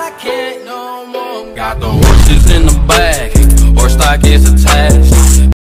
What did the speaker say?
I can't no more. Got the horses in